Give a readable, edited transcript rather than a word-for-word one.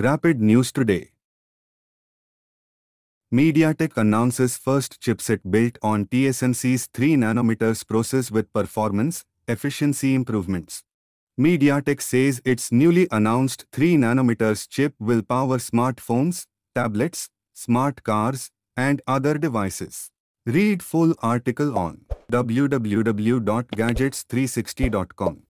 Rapid News Today. MediaTek announces first chipset built on TSMC's 3nm process with performance, efficiency improvements. MediaTek says its newly announced 3nm chip will power smartphones, tablets, smart cars, and other devices. Read full article on www.gadgets360.com.